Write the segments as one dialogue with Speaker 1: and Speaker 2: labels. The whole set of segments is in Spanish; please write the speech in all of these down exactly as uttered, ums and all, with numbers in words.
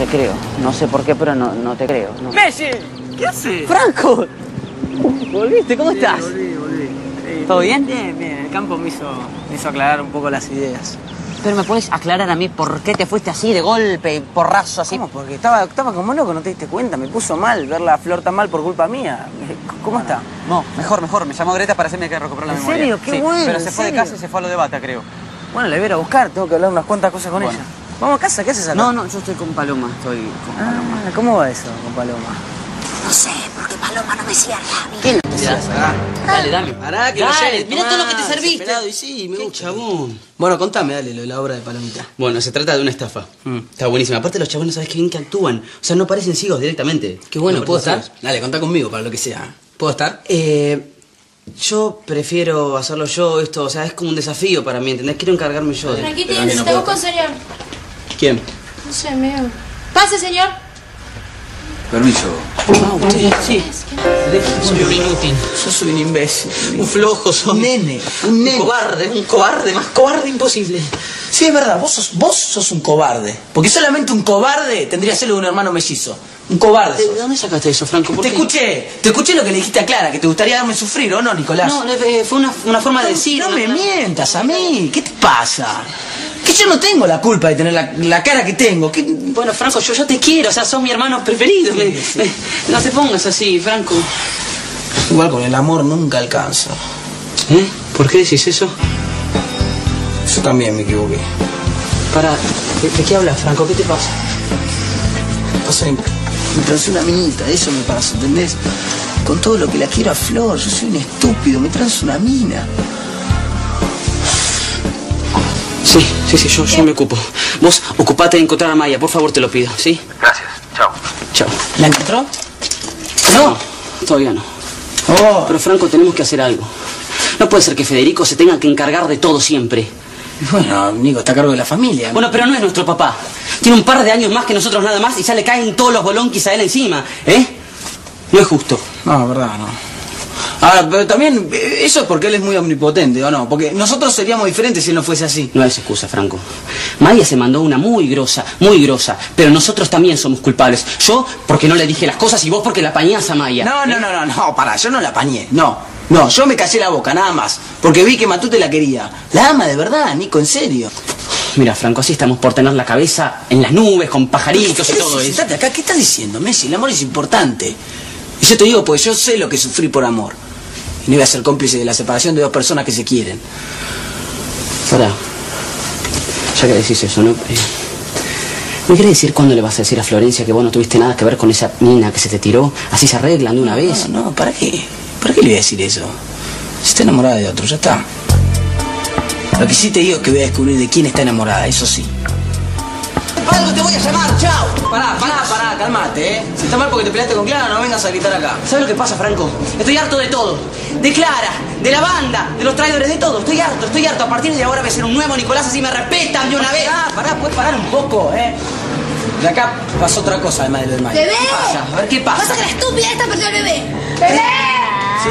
Speaker 1: creo. No sé por qué, pero no, no te creo. No.
Speaker 2: ¡Messi! ¿Qué haces?
Speaker 1: ¡Franco! ¿Volviste? ¿Cómo
Speaker 2: Sí,
Speaker 1: estás?
Speaker 2: volví, volví. Sí,
Speaker 1: ¿Todo bien?
Speaker 2: Bien, bien. El campo me hizo, me hizo aclarar un poco las ideas.
Speaker 1: Pero ¿me puedes aclarar a mí por qué te fuiste así de golpe, porrazo así?
Speaker 2: ¿Cómo? Porque estaba, estaba como loco, ¿no te diste cuenta? Me puso mal ver la flor tan mal por culpa mía. ¿Cómo está?
Speaker 3: No, mejor, mejor. Me llamó Greta para hacerme que recuperar la
Speaker 2: ¿En
Speaker 3: memoria.
Speaker 2: serio? Qué
Speaker 3: sí,
Speaker 2: bueno,
Speaker 3: Pero se
Speaker 2: ¿en
Speaker 3: fue de
Speaker 2: serio?
Speaker 3: casa y se fue a lo de Bata, creo.
Speaker 2: Bueno, la voy a ir a buscar. Tengo que hablar unas cuantas cosas con
Speaker 3: Bueno.
Speaker 2: ella. Vamos a casa, ¿qué haces acá?
Speaker 1: No, no, yo estoy con Paloma, estoy con Paloma.
Speaker 2: Ah, ¿cómo va eso con Paloma?
Speaker 4: No sé, porque Paloma no me cierra.
Speaker 1: ¿Qué no te cierras acá? Dale, dame.
Speaker 5: Pará, que
Speaker 1: Dale,
Speaker 5: lo llenes,
Speaker 1: mirá
Speaker 5: tomá,
Speaker 1: todo lo que te serviste.
Speaker 5: desesperado, y sí, me
Speaker 1: Qué
Speaker 5: gusta.
Speaker 1: chabón.
Speaker 5: Bueno, contame, dale, lo de la obra de Palomita.
Speaker 6: Bueno, se trata de una estafa.
Speaker 5: Mm.
Speaker 6: Está buenísima. Aparte los chabones, ¿sabes qué bien que actúan? O sea, no parecen ciegos directamente.
Speaker 5: Qué bueno,
Speaker 6: No
Speaker 5: ¿puedo
Speaker 6: parecen
Speaker 5: estar? Dale, contá conmigo para lo que sea. ¿Puedo estar?
Speaker 6: Eh, yo prefiero hacerlo yo, esto, o sea, es como un desafío para mí, ¿entendés? Quiero encargarme yo de...
Speaker 7: Tranquitín,
Speaker 5: Pero que no
Speaker 7: te
Speaker 5: puedo.
Speaker 7: busco un señor.
Speaker 6: ¿Quién?
Speaker 7: No sé, medio. Pase, señor.
Speaker 5: Permiso.
Speaker 6: Ah, usted, sí.
Speaker 5: Soy un inútil. Yo soy un imbécil. Un flojo, soy. Un nene, un nene. Un cobarde, un cobarde, más cobarde imposible. Sí, es verdad, vos sos, vos sos un cobarde. Porque solamente un cobarde tendría que serlo de un hermano mellizo. Un cobarde sos.
Speaker 6: ¿De dónde sacaste eso, Franco? ¿Por
Speaker 5: Te
Speaker 6: qué?
Speaker 5: escuché, te escuché lo que le dijiste a Clara, que te gustaría darme sufrir, ¿o no, Nicolás?
Speaker 6: No, eh, fue una, una forma de decir...
Speaker 5: No
Speaker 6: una-
Speaker 5: me mientas a mí, ¿qué te pasa? Que yo no tengo la culpa de tener la, la cara que tengo. ¿Qué...
Speaker 6: Bueno, Franco, yo, yo te quiero, o sea, sos mi hermano preferido.
Speaker 5: Sí,
Speaker 6: me-
Speaker 5: sí.
Speaker 6: me- no te pongas así, Franco.
Speaker 5: Igual con el amor nunca alcanza.
Speaker 6: ¿Eh? ¿Por qué decís eso?
Speaker 5: Yo también me equivoqué.
Speaker 6: Para, ¿de, de qué hablas, Franco? ¿Qué te pasa?
Speaker 5: Pasa que me traes una minita, eso me pasa, ¿entendés? Con todo lo que la quiero a Flor, yo soy un estúpido, me traes una mina.
Speaker 6: Sí, sí, sí, yo, yo me ocupo. Vos ocupate de encontrar a Maya, por favor, te lo pido, ¿sí?
Speaker 3: Gracias. Chao.
Speaker 6: Chao.
Speaker 5: ¿La encontró?
Speaker 6: No, todavía no.
Speaker 5: Oh,
Speaker 6: Pero, Franco, tenemos que hacer algo. No puede ser que Federico se tenga que encargar de todo siempre.
Speaker 5: bueno, Nico, está a cargo de la familia.
Speaker 6: Bueno, pero no es nuestro papá. Tiene un par de años más que nosotros nada más y ya le caen todos los bolonquis a él encima, ¿eh? No es justo.
Speaker 5: No, verdad, no. Ahora, pero también, eh, eso es porque él es muy omnipotente, ¿o no? Porque nosotros seríamos diferentes si él no fuese así.
Speaker 6: No es excusa, Franco. Maya se mandó una muy grosa, muy grosa. Pero nosotros también somos culpables. Yo porque no le dije las cosas y vos porque la apañás a Maya.
Speaker 5: No, no, no, no, no, pará, yo no la apañé, no. No, yo me callé la boca, nada más. Porque vi que Matute la quería. La ama de verdad, Nico, en serio.
Speaker 6: Mira, Franco, así estamos por tener la cabeza en las nubes, con pajaritos y todo eso.
Speaker 5: Sentate acá, ¿qué estás diciendo, Messi? El amor es importante. Y yo te digo porque yo sé lo que sufrí por amor. Y no voy a ser cómplice de la separación de dos personas que se quieren.
Speaker 6: Pará. Ya que decís eso, ¿no? Eh, ¿Me querés decir cuándo le vas a decir a Florencia que vos no tuviste nada que ver con esa mina que se te tiró? Así se arreglan de una vez.
Speaker 5: No, no, ¿para qué? ¿Para qué le voy a decir eso? Si está enamorada de otro, ya está. Lo que sí te digo es que voy a descubrir de quién está enamorada, eso sí. Algo te voy a llamar, chao. Pará, pará, pará, calmate, ¿eh? Si está mal porque te peleaste con Clara, no vengas a gritar acá.
Speaker 6: ¿Sabes lo que pasa, Franco? Estoy harto de todo. De Clara, de la banda, de los traidores, de todo. Estoy harto, estoy harto. A partir de ahora voy a ser un nuevo Nicolás, así me respetan de una vez.
Speaker 5: Pará, pará, puedes parar un poco, ¿eh? De acá pasó otra cosa, además de lo del Maya.
Speaker 7: ¡Bebé!
Speaker 6: ¿Qué pasa? A ver, ¿qué pasa?
Speaker 7: Pasa que la estúpida esta perdió al bebé. ¡Bebé!
Speaker 5: Sí.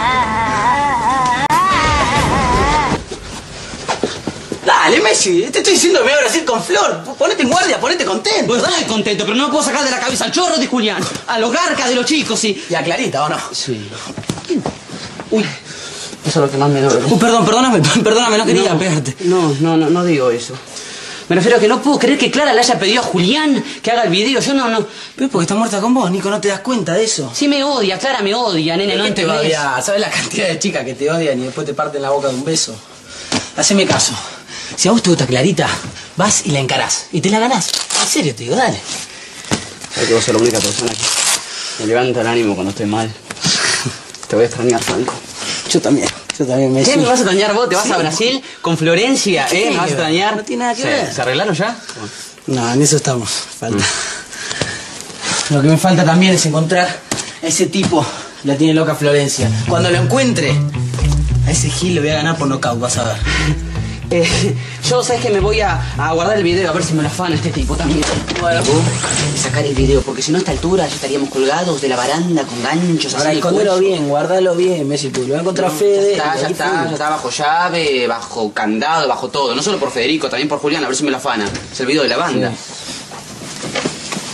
Speaker 5: Dale, Messi, te estoy diciendo que me voy a Brasil con Flor. Ponete en guardia, ponete contento.
Speaker 6: Pues estoy contento, pero no me puedo sacar de la cabeza al chorro de Julián, a los garcas de los chicos, sí.
Speaker 5: Y a Clarita, ¿o no?
Speaker 6: Sí. Uy, eso es lo que más me duele.
Speaker 5: Uh, perdón, perdóname, perdóname, no quería
Speaker 6: no,
Speaker 5: pegarte.
Speaker 6: No, no, no, no digo eso. Me refiero a que no puedo creer que Clara le haya pedido a Julián que haga el video. Yo no, no.
Speaker 5: Pero porque está muerta con vos, Nico, ¿no te das cuenta de eso?
Speaker 6: Sí me odia, Clara me odia, nene, no
Speaker 5: ¿Qué te va a
Speaker 6: entendés.
Speaker 5: odiar? ¿Sabes la cantidad de chicas que te odian y después te parten la boca de un beso? Haceme caso. Si a vos te gusta Clarita, vas y la encarás. Y te la ganás. En serio te digo, dale.
Speaker 6: Sabes que vos sos la única persona que me levanta el ánimo cuando estoy mal. Te voy a extrañar, Franco.
Speaker 5: Yo también, yo también me
Speaker 6: ¿Qué me vas a extrañar vos? ¿Te vas
Speaker 5: Sí.
Speaker 6: a Brasil con Florencia?
Speaker 5: ¿Qué
Speaker 6: ¿Eh?
Speaker 5: tiene
Speaker 6: ¿Me vas a
Speaker 5: que ver?
Speaker 6: extrañar?
Speaker 5: No tiene nada que
Speaker 6: ¿Se,
Speaker 5: ver.
Speaker 6: ¿Se arreglaron ya?
Speaker 5: No, en eso estamos. Falta. Lo que me falta también es encontrar a ese tipo. La tiene loca Florencia. Cuando lo encuentre, a ese Gil lo voy a ganar por nocaut, vas a ver.
Speaker 6: Eh, yo, ¿sabes que me voy a, a guardar el video a ver si me lo afana este tipo también?
Speaker 5: Bueno.
Speaker 6: Y sacar el video, porque si no a esta altura ya estaríamos colgados de la baranda con ganchos
Speaker 5: Ahora
Speaker 6: así. en el
Speaker 5: escondelo
Speaker 6: cuello.
Speaker 5: bien, guardalo bien, Messi, tú. Lo voy a encontrar Fede.
Speaker 6: Ya está,
Speaker 5: y
Speaker 6: ya
Speaker 5: ahí
Speaker 6: está,
Speaker 5: fuimos.
Speaker 6: ya está bajo llave, bajo candado, bajo todo. No solo por Federico, también por Julián, a ver si me lo afana. Es el video de la banda.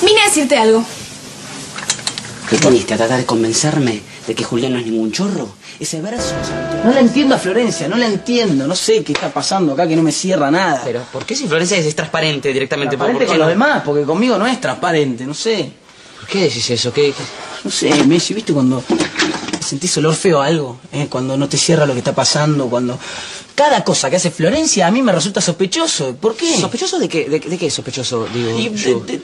Speaker 7: Vine a decirte algo.
Speaker 6: ¿Qué viniste a tratar de convencerme de que Julián no es ningún chorro? Ese brazo...
Speaker 5: No la entiendo a Florencia, no la entiendo. No sé qué está pasando acá, que no me cierra nada.
Speaker 6: Pero, ¿por qué si Florencia es transparente directamente?
Speaker 5: Transparente
Speaker 6: ¿Por
Speaker 5: con
Speaker 6: qué
Speaker 5: los
Speaker 6: no?
Speaker 5: demás, porque conmigo no es transparente, no sé.
Speaker 6: ¿Por qué decís eso? ¿Qué, qué?
Speaker 5: No sé, Messi, ¿viste cuando sentís olor feo a algo? ¿Eh? Cuando no te cierra lo que está pasando, cuando... Cada cosa que hace Florencia a mí me resulta sospechoso. ¿Por qué?
Speaker 6: ¿Sospechoso de qué? ¿De, de qué es sospechoso, digo?
Speaker 5: Y
Speaker 6: yo?
Speaker 5: de- de-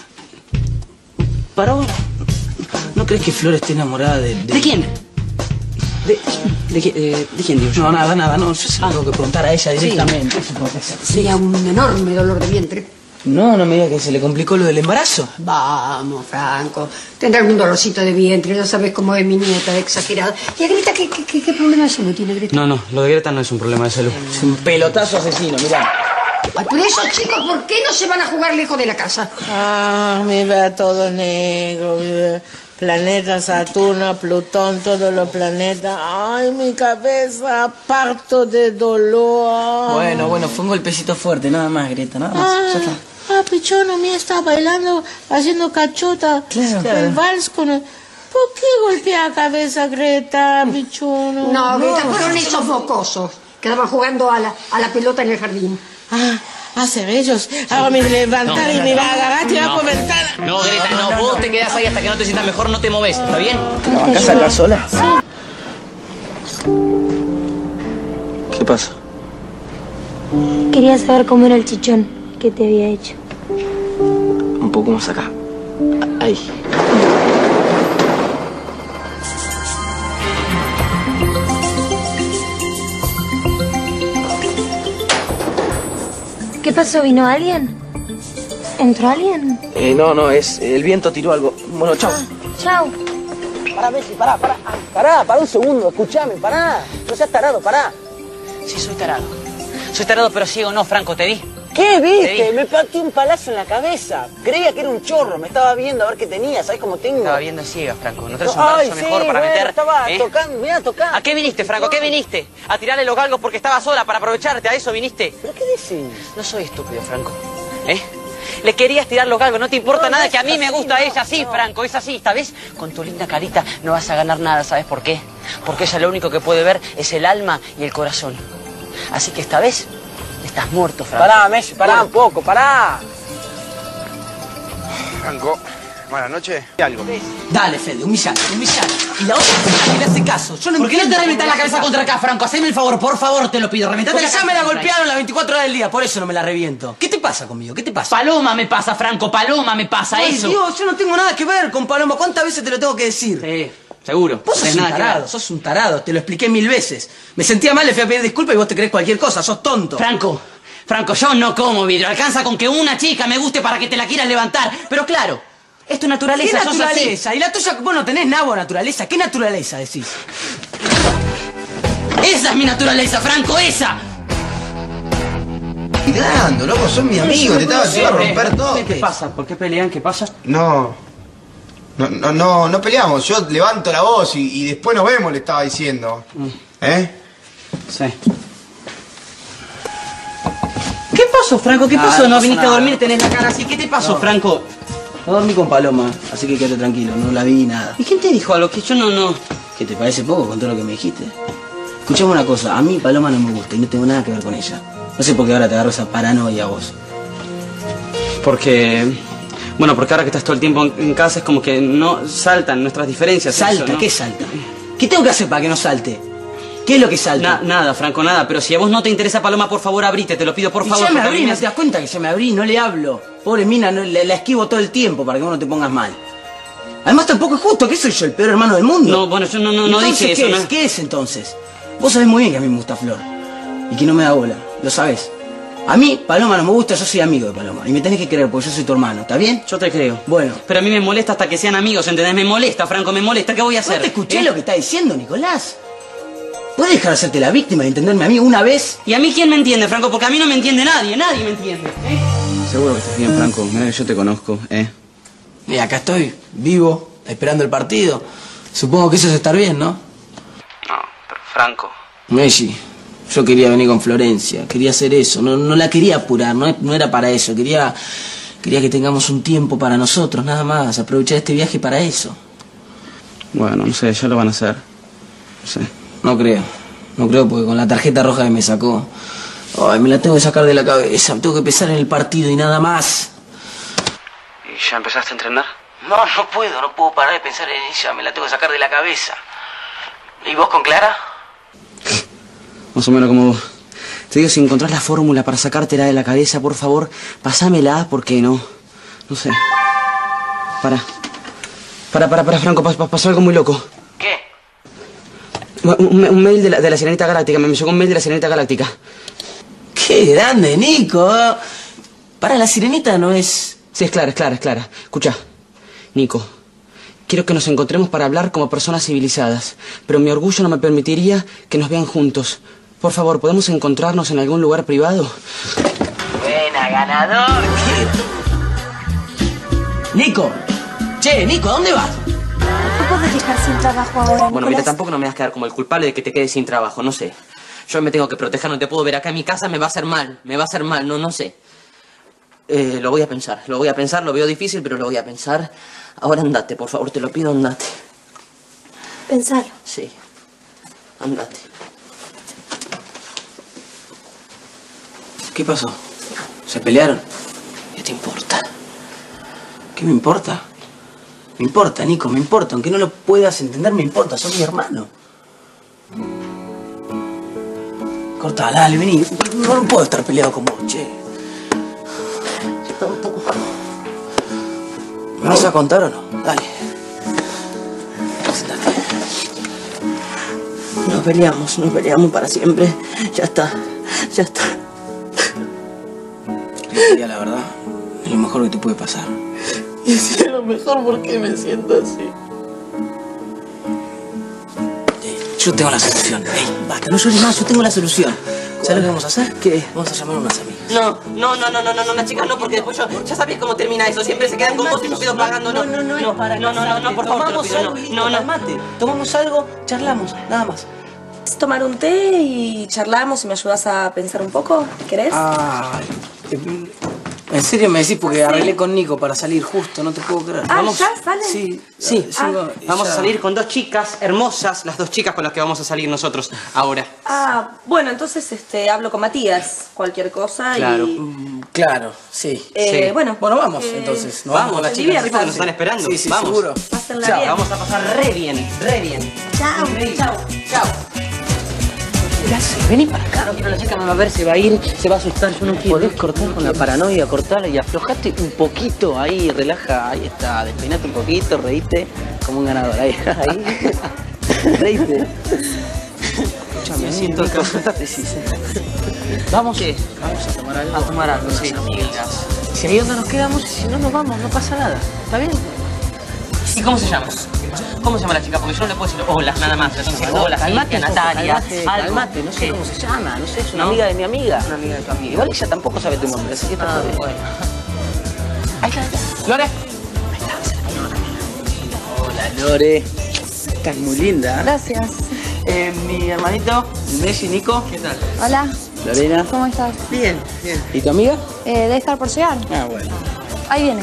Speaker 5: Para vos, ¿no crees que Flor esté enamorada de... ¿De,
Speaker 6: ¿De quién? ¿De, de, qui- eh, ¿de quién, digo yo?
Speaker 5: No, nada, nada, no. Yo se lo tengo que preguntar a ella directamente. Eso puede ser.
Speaker 4: Sería un enorme dolor de vientre.
Speaker 5: No, no me digas que se le complicó lo del embarazo.
Speaker 4: Vamos, Franco. Tendrá algún dolorcito de vientre. Ya sabes cómo es mi nieta, exagerada. ¿Y a Greta qué, qué, qué, qué problema de salud tiene Greta?
Speaker 6: No, no, lo de Greta no es un problema de salud.
Speaker 5: Es un pelotazo asesino, mirá.
Speaker 4: Ay, por eso, chicos, ¿por qué no se van a jugar lejos de la casa?
Speaker 8: Ah, me veo todo negro. mira. Planeta, Saturno, Plutón, todos los planetas. Ay, mi cabeza, parto de dolor.
Speaker 5: Bueno, bueno, fue un golpecito fuerte, nada más, Greta, nada más.
Speaker 8: Ah,
Speaker 5: Ya está.
Speaker 8: ah, Pichón, a mí está bailando, haciendo cachota.
Speaker 5: Claro,
Speaker 8: el
Speaker 5: claro.
Speaker 8: vals con el... ¿Por qué golpea la cabeza, Greta, Pichón?
Speaker 4: No, Greta, fueron esos mocosos que estaban jugando a la, a la pelota en el jardín.
Speaker 8: Ah, hacer ellos. Ahora me levantar y me va a agarrar, te va a comentar.
Speaker 6: No, Greta, no, vos te quedás ahí hasta que no te sientas mejor, no te moves, ¿está bien?
Speaker 5: ¿Te la bancás acá sola? ¿Qué pasa?
Speaker 9: Quería saber cómo era el chichón que te había hecho.
Speaker 5: Un poco más acá. Ahí.
Speaker 9: ¿Qué pasó? ¿Vino alguien? ¿Entró alguien?
Speaker 5: Eh, no, no, es... El viento tiró algo. Bueno, chao.
Speaker 9: Chao.
Speaker 5: Pará, Messi, pará, pará. Ah, pará, pará un segundo, escuchame, pará. No seas tarado, pará.
Speaker 1: Sí, soy tarado. Soy tarado, pero ciego no, Franco, te vi.
Speaker 2: ¿Qué
Speaker 1: Te
Speaker 2: viste?
Speaker 1: vi.
Speaker 2: Me pateé un palazo en la cabeza. Creía que era un chorro, me estaba viendo a ver qué tenía, ¿sabes cómo tengo?
Speaker 1: Estaba viendo ciega, Franco. ¿No traes un
Speaker 2: Ay,
Speaker 1: brazo
Speaker 2: sí,
Speaker 1: mejor para
Speaker 2: bueno,
Speaker 1: meter?
Speaker 2: estaba
Speaker 1: ¿eh?
Speaker 2: tocando, mira, tocando.
Speaker 1: ¿A qué viniste, Franco? ¿A qué viniste? ¿A tirarle los galgos porque estaba sola para aprovecharte? ¿A eso viniste?
Speaker 2: ¿Pero qué decís?
Speaker 1: No soy estúpido, Franco. ¿Eh? Le querías tirar los galgos, no te importa
Speaker 2: No,
Speaker 1: nada,
Speaker 2: no
Speaker 1: que a
Speaker 2: es
Speaker 1: mí me
Speaker 2: así,
Speaker 1: gusta
Speaker 2: no,
Speaker 1: ella, sí,
Speaker 2: no.
Speaker 1: Franco, es así, esta vez con tu linda carita no vas a ganar nada, ¿sabes por qué? Porque ella lo único que puede ver es el alma y el corazón. Así que esta vez estás muerto, Franco.
Speaker 2: Pará, Messi, pará un poco, pará.
Speaker 3: Franco, buenas noches. Algo.
Speaker 5: Dale, Fede, humillate, humillate. Y la otra persona que le hace caso. Yo no
Speaker 1: ¿Por qué no
Speaker 5: entiendo
Speaker 1: te reventas
Speaker 5: cómo
Speaker 1: la cabeza
Speaker 5: hace
Speaker 1: contra
Speaker 5: caso.
Speaker 1: acá, Franco? Haceme el favor, por favor, te lo pido. Reventate
Speaker 5: Porque
Speaker 1: la
Speaker 5: ya
Speaker 1: cabeza
Speaker 5: me la
Speaker 1: contra
Speaker 5: golpearon las veinticuatro horas del día, por eso no me la reviento. ¿Qué te pasa conmigo? ¿Qué te pasa?
Speaker 1: Paloma me pasa, Franco, paloma me pasa,
Speaker 5: Ay,
Speaker 1: eso.
Speaker 5: Dios, yo no tengo nada que ver con Paloma. ¿Cuántas veces te lo tengo que decir?
Speaker 6: Sí, seguro.
Speaker 5: Vos
Speaker 6: No
Speaker 5: sos
Speaker 6: tenés
Speaker 5: un
Speaker 6: nada que ver.
Speaker 5: tarado, sos un tarado, te lo expliqué mil veces. Me sentía mal, le fui a pedir disculpas y vos te crees cualquier cosa, sos tonto.
Speaker 1: Franco, Franco, yo no como vidrio. Alcanza con que una chica me guste para que te la quieras levantar. Pero claro, es tu
Speaker 5: ¿Qué
Speaker 1: naturaleza, sos así.
Speaker 5: naturaleza? Y la tuya, vos no tenés nada, naturaleza. ¿Qué naturaleza decís?
Speaker 1: Esa es mi naturaleza, Franco, esa.
Speaker 10: Tirando, loco, son mis amigos, te estaba haciendo romper todo.
Speaker 6: ¿Qué pasa? ¿Por qué pelean? ¿Qué pasa?
Speaker 10: No, no, no, no, no peleamos, yo levanto la voz y, y después nos vemos, le estaba diciendo. ¿Eh?
Speaker 6: Sí. ¿Qué pasó, Franco? ¿Qué
Speaker 5: Ah,
Speaker 6: pasó?
Speaker 5: no
Speaker 6: No
Speaker 5: pasa
Speaker 6: viniste
Speaker 5: nada.
Speaker 6: a dormir, tenés la cara así. ¿Qué te pasó,
Speaker 5: No.
Speaker 6: Franco?
Speaker 5: No dormí con Paloma, así que quédate tranquilo, no la vi nada.
Speaker 6: ¿Y quién te dijo algo? Que yo no, no...
Speaker 5: ¿Qué te parece poco con todo lo que me dijiste? Escuchame una cosa, a mí Paloma no me gusta y no tengo nada que ver con ella. No sé por qué ahora te agarro esa paranoia a vos.
Speaker 6: Porque... Bueno, porque ahora que estás todo el tiempo en, en casa es como que no saltan nuestras diferencias.
Speaker 5: ¿Salta?
Speaker 6: eso, ¿no?
Speaker 5: ¿Qué salta? ¿Qué tengo que hacer para que no salte? ¿Qué es lo que salta?
Speaker 6: Na- nada, Franco, nada. Pero si a vos no te interesa Paloma, por favor, abrite. Te lo pido, por
Speaker 5: Y
Speaker 6: favor.
Speaker 5: ya me
Speaker 6: porque a
Speaker 5: abrí,
Speaker 6: mí
Speaker 5: ¿no te das cuenta que ya me abrí? No le hablo. Pobre mina, no, la, la esquivo todo el tiempo para que vos no te pongas mal. Además tampoco es justo, ¿qué soy yo, el peor hermano del mundo?
Speaker 6: No, bueno, yo no, no, no
Speaker 5: Entonces,
Speaker 6: dije
Speaker 5: ¿qué
Speaker 6: eso.
Speaker 5: es?
Speaker 6: ¿no?
Speaker 5: ¿Qué es entonces? Vos sabés muy bien que a mí me gusta Flor. Y que no me da bola, lo sabés. A mí, Paloma no me gusta, yo soy amigo de Paloma. Y me tenés que creer porque yo soy tu hermano, ¿está bien?
Speaker 6: Yo te creo.
Speaker 5: Bueno.
Speaker 6: Pero a mí me molesta hasta que sean amigos, ¿entendés? Me molesta, Franco, me molesta. ¿Qué voy a hacer?
Speaker 5: ¿No te escuché
Speaker 6: ¿Eh?
Speaker 5: lo que está diciendo, Nicolás? ¿Puedes dejar de hacerte la víctima y entenderme a mí una vez?
Speaker 6: ¿Y a mí quién me entiende, Franco? Porque a mí no me entiende nadie, nadie me entiende. ¿eh?
Speaker 3: Seguro que estás bien, Franco. Mira que yo te conozco, ¿eh?
Speaker 5: Y acá estoy, vivo, esperando el partido. Supongo que eso es estar bien, ¿no?
Speaker 6: No, pero Franco.
Speaker 5: Messi, yo quería venir con Florencia, quería hacer eso, no, no la quería apurar, no, no era para eso, quería, Quería que tengamos un tiempo para nosotros, nada más. Aprovechar este viaje para eso.
Speaker 3: Bueno, no sé, ya lo van a hacer. No sé.
Speaker 5: No creo. No creo porque con la tarjeta roja que me sacó... Ay, me la tengo que sacar de la cabeza. Me tengo que pensar en el partido y nada más.
Speaker 3: ¿Y ya empezaste a entrenar?
Speaker 5: No, no puedo. No puedo parar de pensar en ella. Me la tengo que sacar de la cabeza. ¿Y vos con Clara?
Speaker 3: Más o menos como vos. Te digo, si encontrás la fórmula para sacártela de la cabeza, por favor, pasámela, porque no... No sé. Para. Para, para, para, Franco, pas, pas, pasó algo muy loco.
Speaker 5: ¿Qué?
Speaker 3: Un, un mail de la, de la Sirenita Galáctica, me llegó un mail de la Sirenita Galáctica.
Speaker 5: ¡Qué grande, Nico! Para, la Sirenita no es...
Speaker 3: Sí, es Clara, es Clara, es Clara. Escucha, Nico, quiero que nos encontremos para hablar como personas civilizadas, pero mi orgullo no me permitiría que nos vean juntos. Por favor, ¿podemos encontrarnos en algún lugar privado?
Speaker 5: Buena, ganador. Nico. Che, Nico, ¿dónde vas?
Speaker 9: ¿No puedes dejar sin trabajo ahora,
Speaker 6: Bueno,
Speaker 9: Nicolás?
Speaker 6: mira, tampoco no me vas a quedar como el culpable de que te quedes sin trabajo, no sé. Yo me tengo que proteger, no te puedo ver acá en mi casa, me va a hacer mal, me va a hacer mal, no, no sé. Eh, lo voy a pensar, lo voy a pensar, lo veo difícil, pero lo voy a pensar. Ahora andate, por favor, te lo pido, andate.
Speaker 9: Pensar.
Speaker 6: Sí, andate.
Speaker 5: ¿Qué pasó? ¿Se pelearon?
Speaker 6: ¿Qué te importa?
Speaker 5: ¿Qué me importa? Me importa, Nico, me importa. Aunque no lo puedas entender, me importa. Sos mi hermano. Cortala, dale, vení. No, no puedo estar peleado con vos, che. ¿Me vas a contar o no? Dale. Sentate.
Speaker 6: Nos peleamos, nos peleamos para siempre. Ya está, ya está.
Speaker 5: Quería la verdad. Es lo mejor que te puede pasar.
Speaker 6: Y si es lo mejor, ¿por qué me siento así?
Speaker 5: Yo tengo la solución. Ey, basta, no llores más, yo tengo la solución. ¿Sabes lo que vamos a hacer? ¿Qué? Vamos a llamar a unas amigas.
Speaker 6: No, no, no, no, no, no, no, las chicas no, porque después yo ya sabés cómo termina eso. Siempre se quedan con vos y me quedo pagando. No, no, no, no, no, no, no, por favor, te lo pido, no, no, no,
Speaker 5: mate. Tomamos algo, charlamos, nada más.
Speaker 11: Tomar un té y charlamos y me ayudas a pensar un poco, ¿querés?
Speaker 5: Ay, ¿en serio me decís? Porque arreglé con Nico para salir justo, no te puedo creer.
Speaker 11: Ah,
Speaker 5: vamos.
Speaker 11: ¿ya sale?
Speaker 5: Sí,
Speaker 6: Sí,
Speaker 5: ah,
Speaker 6: vamos
Speaker 5: ya.
Speaker 6: a salir con dos chicas hermosas, las dos chicas con las que vamos a salir nosotros ahora.
Speaker 11: Ah, bueno, entonces este, hablo con Matías, cualquier cosa
Speaker 6: Claro.
Speaker 11: y...
Speaker 5: Mm, claro, sí.
Speaker 11: Eh,
Speaker 6: Sí.
Speaker 11: bueno.
Speaker 5: Bueno, vamos
Speaker 11: eh,
Speaker 5: entonces. Nos
Speaker 6: Vamos,
Speaker 5: con las
Speaker 6: se
Speaker 5: chicas.
Speaker 6: diviertan, nos están esperando.
Speaker 5: Sí, sí,
Speaker 6: Vamos.
Speaker 5: seguro.
Speaker 11: Pásenla
Speaker 6: Chao,
Speaker 11: bien.
Speaker 6: vamos a pasar re bien, re bien.
Speaker 11: Chao.
Speaker 6: Chao, chao. ¿Qué haces? Vení para acá. No quiero, la chica me va a ver, se va a ir, se va a asustar. Yo no quiero.
Speaker 1: Podés cortar con la paranoia, cortar y aflojate un poquito ahí, relaja, ahí está, despeinate un poquito, reíste como un ganador, ahí, ahí, reíste. Escúchame,
Speaker 6: Sí,
Speaker 1: siento
Speaker 6: sí,
Speaker 1: que sentate, sí, sentate. Vamos, ¿qué?
Speaker 6: Vamos a tomar algo.
Speaker 1: A tomar algo, sí.
Speaker 6: Amigas.
Speaker 1: Si ahí donde nos quedamos, si no nos vamos, no pasa nada, ¿está bien?
Speaker 6: ¿Y cómo se llama? ¿Cómo se llama la chica? Porque yo no le puedo decir hola, nada más. Le tengo que decir hola,
Speaker 1: Calmate,
Speaker 6: Cintia, Natalia,
Speaker 1: calmate,
Speaker 6: algo.
Speaker 1: calmate, no sé
Speaker 6: ¿Qué?
Speaker 1: cómo se llama, no sé, es una
Speaker 6: ¿No?
Speaker 1: amiga de mi amiga.
Speaker 6: Una amiga de tu amiga.
Speaker 1: Igual ella tampoco sabe tu nombre, así que está
Speaker 6: Ah,
Speaker 1: todo bien.
Speaker 6: bueno.
Speaker 1: Ahí está, ahí está. Lore. Hola, Lore. Estás muy linda.
Speaker 9: Gracias.
Speaker 1: Eh, mi hermanito, Messi, Nico.
Speaker 6: ¿Qué tal?
Speaker 9: Hola,
Speaker 1: Lorena.
Speaker 9: ¿cómo estás?
Speaker 6: Bien, bien.
Speaker 1: ¿Y tu amiga?
Speaker 9: Eh, debe estar por llegar.
Speaker 1: Ah, bueno.
Speaker 9: Ahí viene.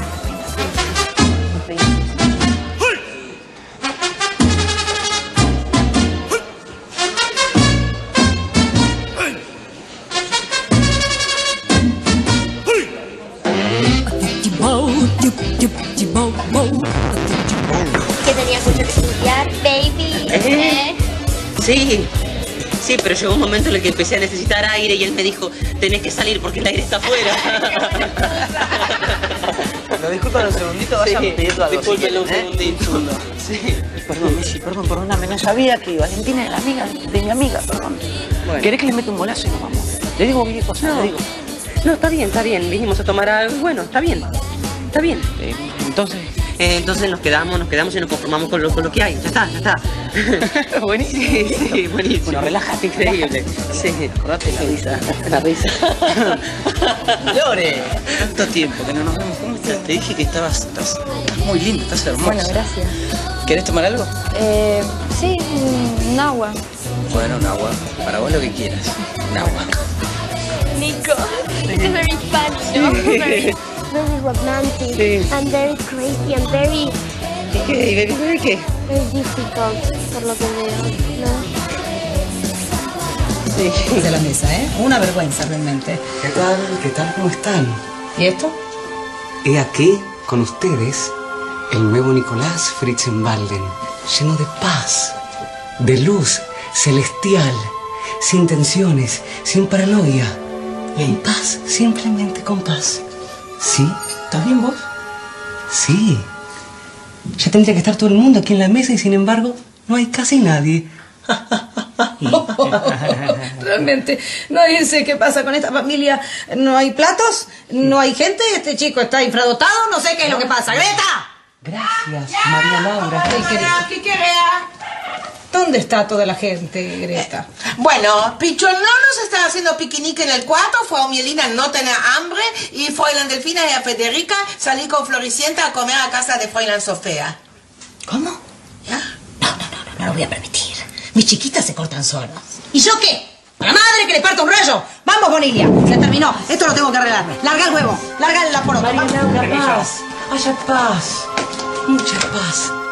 Speaker 7: Que tenías mucho que estudiar, baby.
Speaker 6: ¿Eh? Sí, sí, pero llegó un momento en el que empecé a necesitar aire y él me dijo, tenés que salir porque el aire está afuera.
Speaker 1: ¿Me disculpan un segundito? Vayan
Speaker 6: Sí,
Speaker 1: pidiendo algo.
Speaker 6: discúlpenlo un
Speaker 1: si quieren, ¿eh?
Speaker 6: segundito. Sí.
Speaker 1: Perdón, Messi, perdón, perdóname. No sabía que Valentina es la amiga de mi amiga, perdón.
Speaker 6: Bueno.
Speaker 1: ¿Querés que le meta un golazo y nos vamos? Le digo cualquier cosa,
Speaker 6: No.
Speaker 1: le digo.
Speaker 6: No, está bien, está bien. Vinimos a tomar algo. Bueno, está bien. Está bien.
Speaker 1: Eh, entonces...
Speaker 6: Eh, entonces nos quedamos, nos quedamos y nos conformamos con lo, con lo que hay. Ya está, ya está.
Speaker 1: Buenísimo.
Speaker 6: Sí, sí, buenísimo.
Speaker 1: Bueno, relájate,
Speaker 6: Increíble.
Speaker 1: Sí, acordate la risa. La risa.
Speaker 5: Lore, tanto tiempo que no nos vemos. ¿Cómo estás? Te dije que estabas, estás, estás muy linda, estás hermosa.
Speaker 9: Bueno, gracias.
Speaker 5: ¿Querés tomar algo?
Speaker 9: Eh, sí, un, un agua.
Speaker 5: Bueno, un agua. Para vos lo que quieras. Un agua.
Speaker 7: Nico, this is very funny, no? Very,
Speaker 9: very romantic
Speaker 12: Sí.
Speaker 9: and very crazy and very,
Speaker 12: ¿Qué? ¿Y baby, baby qué?
Speaker 9: very difficult, por lo que veo, ¿no?
Speaker 12: Sí.
Speaker 13: De la mesa, ¿eh? Una vergüenza realmente.
Speaker 14: ¿Qué tal? ¿Qué tal? ¿Cómo están?
Speaker 13: ¿Y esto?
Speaker 14: He aquí, con ustedes, el nuevo Nicolás Fritzenbalden, lleno de paz, de luz celestial, sin tensiones, sin paranoia. En paz, simplemente con paz. ¿Sí?
Speaker 13: ¿Estás bien vos?
Speaker 14: Sí. Ya tendría que estar todo el mundo aquí en la mesa y sin embargo no hay casi nadie.
Speaker 13: Realmente, nadie sé qué pasa con esta familia. No hay platos, no hay gente, este chico está infradotado, no sé qué es lo que pasa. ¡Greta!
Speaker 14: Gracias, María Laura.
Speaker 13: Ay, querida, ¿qué querés? ¿Dónde está toda la gente, Greta?
Speaker 8: Bueno, Picholonos está haciendo piquenique en el cuarto, Frau Mielina no tiene hambre y Fräulein Delfina y a Federica salí con Floricienta a comer a casa de Fräulein Sofía.
Speaker 13: ¿Cómo? ¿Ya? No, no, no, no, no lo voy a permitir. Mis chiquitas se cortan solas. ¿Y yo qué? ¡A la madre que le parta un rayo! ¡Vamos, Bonilia! Se terminó. Esto lo tengo que arreglar. Larga el huevo. Larga la poroto.
Speaker 14: María Laura, paz. Haya paz. Mucha paz.